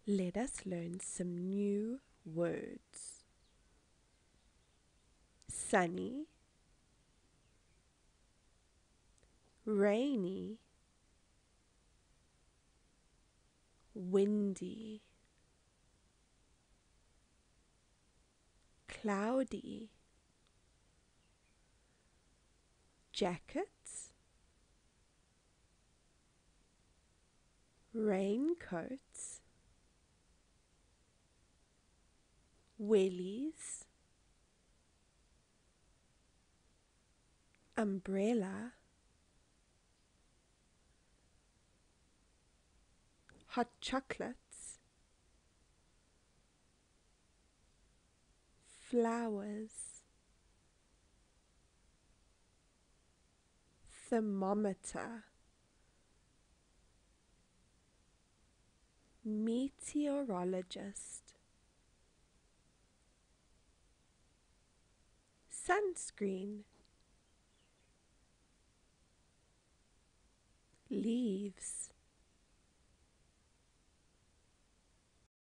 Let us learn some new words. Sunny, rainy, windy, cloudy, jackets, raincoats, wellies, umbrella, hot chocolates, flowers, thermometer, meteorologist, sunscreen, leaves,